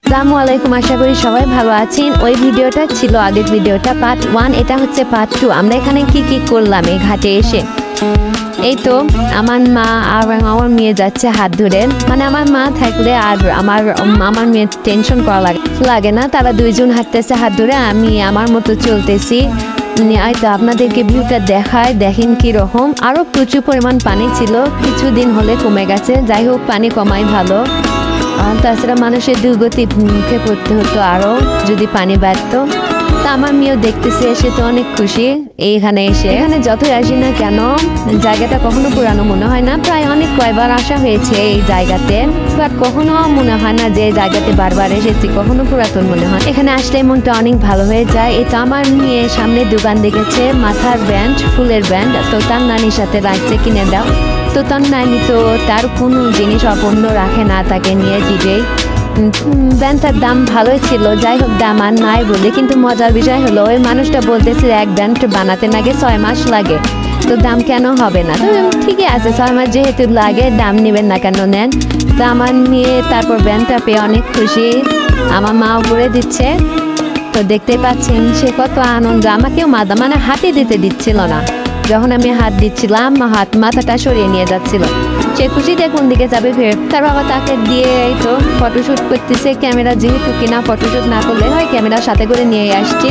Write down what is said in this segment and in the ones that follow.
আসসালামু আলাইকুম, আশা করি সবাই ভালো আছেন। ওই ভিডিওটা ছিল আগের ভিডিওটা পার্ট 1, এটা হচ্ছে পার্ট 2। আমরা এখানে কি করলাম এই ঘাটে এসে। এই তো আমার মা আর আমার মেয়ে যাচ্ছে হাত ধরে, মানে আমার মা থাকলে আর আমার মেয়ের টেনশন করা লাগে না। তারা দুইজন হাঁটতেছে হাত ধরে, আমি আমার মতো চলতেছি। তো আপনাদেরকে ভিউটা দেখেন কিরকম। আরো প্রচুর পরিমাণ পানি ছিল, কিছুদিন হলে কমে গেছে। যাই হোক, পানি কমাই ভালো। তাছাড়া মানুষের দুর্গতি মুখে পড়তে হতো আরো যদি পানি বাড়তো। তা আমার মেয়েও দেখতেছে, এসে তো অনেক খুশি। এখানে যতই আসি না কেন জায়গাটা কখনো পুরানো মনে হয় না। প্রায় কয়বার আসা হয়েছে এই জায়গাতে, বাট কখনো মনে হয় না যে এই জায়গাতে বারবার এসেছি, কখনো পুরাতন মনে হয়। এখানে আসলে মনটা অনেক ভালো হয়ে যায়। এটা আমার মেয়ে সামনে দোকান দেখেছে মাথার ব্যান্ড, ফুলের ব্যান্ড, তো তার নানির সাথে রাখছে কিনে দাও। তো তার নানি তো তার কোনো জিনিস অপূর্ণ রাখে না, তাকে নিয়ে দিবেই। ব্যান্ডটার দাম ভালোই ছিল, যাই হোক দাম আর নাই বলে। কিন্তু মজার বিষয় হলো ওই মানুষটা বলতেছে এক ব্যান্ড বানাতে নাকি 6 মাস লাগে, তো দাম কেন হবে না? তো ঠিকই আছে, 6 মাস যেহেতু লাগে দাম নেবেন না কেন, নেন। তো আমার মেয়ে তারপর ব্যান্ডটা পেয়ে অনেক খুশি, আমার মাও করে দিচ্ছে। তো দেখতে পাচ্ছেন সে কত আনন্দ। আমাকেও মানে হাতে দিতে দিচ্ছিল না, যখন আমি হাত দিচ্ছিলাম মাথাটা সরিয়ে নিয়ে যাচ্ছিল। সে খুশিতে কোন দিকে যাবে ফের। তার বাবা তাকে দিয়ে এই তো ফটোশ্যুট করতেছে। ক্যামেরা যেহেতু কিনা, ফটোশ্যুট না করলে হয়, ক্যামেরার সাথে করে নিয়ে আসছি।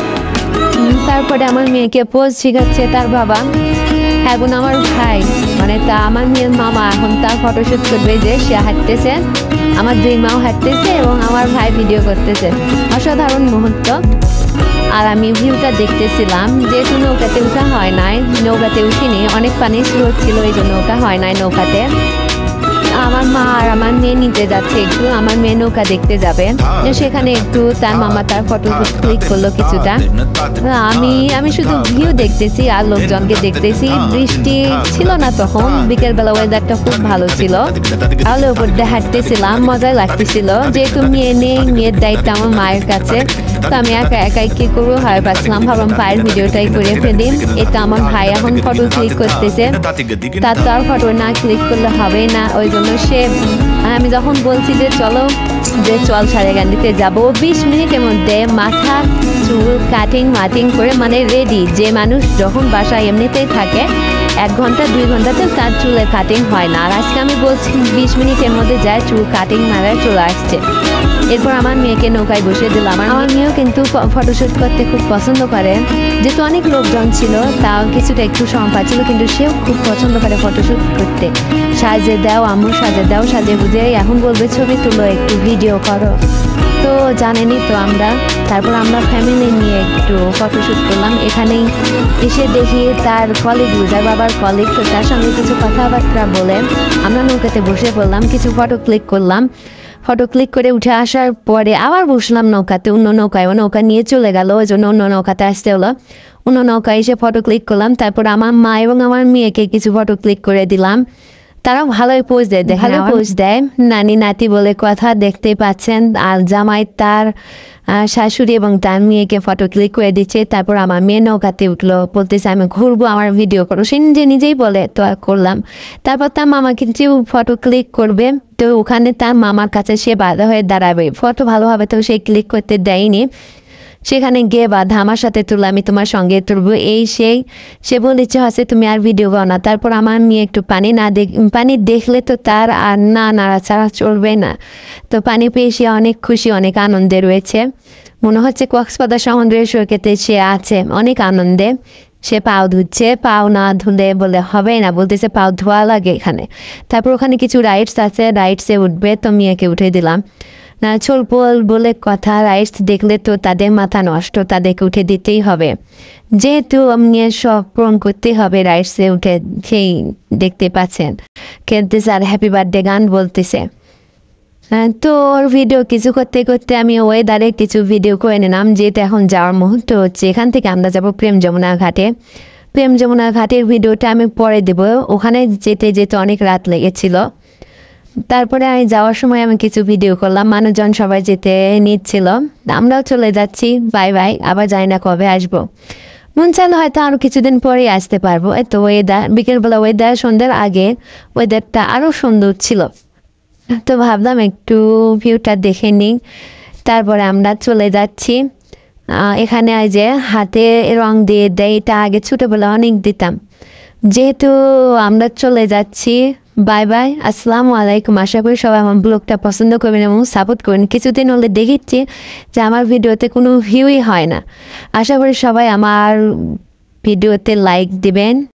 তারপরে আমার মেয়েকে পোজ শিখাচ্ছে তার বাবা। এখন আমার ভাই, মানে আমার মেয়ের মামা এখন তার ফটোশ্যুট করবে, যে সে হাঁটতেছে, আমার দুই মাও হাঁটতেছে এবং আমার ভাই ভিডিও করতেছে। অসাধারণ মুহূর্ত। আর আমি ভিউটা দেখতেছিলাম, যেহেতু নৌকাতে উঠা হয় নাই, নৌকাতে উঠিনি, অনেক পানি স্রোত ছিল, এই জন্য ওঠা হয় নাই নৌকাতে। আমার মা আর আমার মেয়ে নিতে যাচ্ছে একটু, আমার মেয়ে নৌকা দেখতে যাবে, সেখানে একটু তার মামা তার ফটো ক্লিক করলো কিছুটা। আমি শুধু ভিউ দেখতেছি আর লোকজনকে দেখতেছি। বৃষ্টি ছিল না তখন, বিকেলবেলা ওয়েদারটা খুব ভালো ছিল। তাহলে উপর দিয়ে হাঁটতেছিলাম, মজাই লাগতেছিল। যেহেতু মেয়ের দায়িত্ব আমার মায়ের কাছে, তো আমি একাই কি করবো ভয় পাচ্ছিলাম। ভাবলাম ভাইয়ের ভিডিওটাই করে ফেলি। এটা আমার ভাই এখন ফটো ক্লিক করতেছে, তার তো আর ফটো না ক্লিক করলে হবে না। ওই জন্য আমি যখন বলছি যে চল সারেগান্ডিতে যাবো, 20 মিনিটের মধ্যে মাথা চুল কাটিং করে মানে রেডি। যে মানুষ যখন বাসায় এমনিতেই থাকে 1 ঘন্টা 2 ঘন্টাতে তার চুলের কাটিং হয় না, আর আজকে আমি বলছি 20 মিনিটের মধ্যে যায় চুল কাটিং মারায় চলে আসছে। এরপর আমার মেয়েকে নৌকায় বসিয়ে দিলাম। আমার মেয়েও কিন্তু ফটোশ্যুট করতে খুব পছন্দ করে, যেহেতু অনেক লোকজন ছিল তাও কিছুটা একটু সময় পাচ্ছিল, কিন্তু সেও খুব পছন্দ করে ফটোশ্যুট করতে। সাজে দাও আম্মু, সাজে দাও, সাজে বুঝে এখন বলবে ছবি তুলো, একটু ভিডিও করো। তো জানেনই তো তারপর আমরা ফ্যামিলি নিয়ে একটু ফটোশ্যুট করলাম। এখানেই এসে দেখি তার কলিগ, যার বাবার কলিগ, তো তার সঙ্গে কিছু কথাবার্তা বলে আমরা নৌকাতে বসে পড়লাম, কিছু ফটো ক্লিক করলাম। ফটো ক্লিক করে উঠে আসার পরে আবার বসলাম নৌকাতে, অন্য নৌকায়। ও নৌকা নিয়ে চলে গেল, ওই জন্য অন্য নৌকাতে আসতে হলো। অন্য নৌকায় এসে ফটো ক্লিক করলাম। তারপর আমার মা এবং আমার মেয়েকে কিছু ফটো ক্লিক করে দিলাম। তারাও ভালোই পোজ দেয়, ভালো পোজ দেয়। নানি নাতি বলে কথা, দেখতেই পাচ্ছেন। আর জামাই তার শাশুড়ি এবং তার মেয়েকে ফটো ক্লিক করে দিচ্ছে। তারপর আমার মেয়ে নৌকাতে উঠলো, বলতেছে আমি ঘুরবো, আমার ভিডিও করো। সে নিজেই বলে, তো করলাম। তারপর তার মামা কিছু ফটো ক্লিক করবে, তো ওখানে তার মামার কাছে সে বাধা হয়ে দাঁড়াবে, ফটো ভালোভাবে তো সে ক্লিক করতে দেয়নি। সেখানে গিয়ে বাধা, আমার সাথে তুলো, আমি তোমার সঙ্গে তুলবো, সে বলেছে হচ্ছে তুমি আর ভিডিও করো না। তারপর আমার মেয়ে একটু পানি দেখলে তো তার আর নাড়াচাড়া চলবে না। তো পানি পেয়ে সে অনেক খুশি, অনেক আনন্দে রয়েছে। মনে হচ্ছে কক্সবাজার সমুদ্রের সৈকতে সে আছে, অনেক আনন্দে। সে পাও ধুচ্ছে, পাও না ধুলে বলে হবে না, বলতেছে পাও ধোয়া লাগে এখানে। তারপর ওখানে কিছু রাইডস আছে, রাইডসে উঠবে, তো মেয়েকে উঠে দিলাম। না চলপল বলে কথা, রাইডস দেখলে তো তাদের মাথা নষ্ট, তাদেরকে উঠে দিতেই হবে, যেহেতু মেয়ের শখ পূরণ করতে হবে। রাইডসে উঠে সেই দেখতে পাচ্ছেন খেলতেছে আর হ্যাপি বার্থডে গান বলতেছে। তো ওর ভিডিও কিছু করতে করতে আমি ওয়েদারে কিছু ভিডিও করে নিলাম, যেহেতু এখন যাওয়ার মুহূর্ত হচ্ছে। এখান থেকে আমরা যাব প্রেম যমুনা ঘাটে। প্রেম যমুনা ঘাটের ভিডিওটা আমি পরে দেব। ওখানে যেতে অনেক রাত লেগেছিল। তারপরে আমি যাওয়ার সময় আমি কিছু ভিডিও করলাম, মানুষজন সবাই যেতে নিচ্ছিল, আমরাও চলে যাচ্ছি। বাই বাই, আবার জানি না কবে আসবো। মন চাইলে হয়তো আরও কিছুদিন পরেই আসতে পারবো। তো বিকেলবেলা ওয়েদার, সন্ধ্যার আগে ওয়েদারটা আরও সুন্দর ছিল। তো ভাবলাম একটু ভিউটা দেখে নিই, তারপরে আমরা চলে যাচ্ছি। এখানে এই যে হাতে রং দিয়ে দেয়, এটা আগে ছোটোবেলা অনেক দিতাম। যেহেতু আমরা চলে যাচ্ছি, বাই বাই, আসসালামু আলাইকুম। আশা করি সবাই আমার ব্লগটা পছন্দ করবেন এবং সাপোর্ট করবেন। কিছুদিন হলে দেখেছি যে আমার ভিডিওতে কোনো ভিউই হয় না। আশা করি সবাই আমার ভিডিওতে লাইক দিবেন।